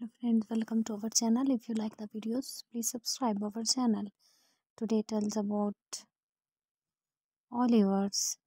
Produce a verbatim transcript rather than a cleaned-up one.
Hello friends, welcome to our channel. If you like the videos, please subscribe our channel. Today tells about Oliver's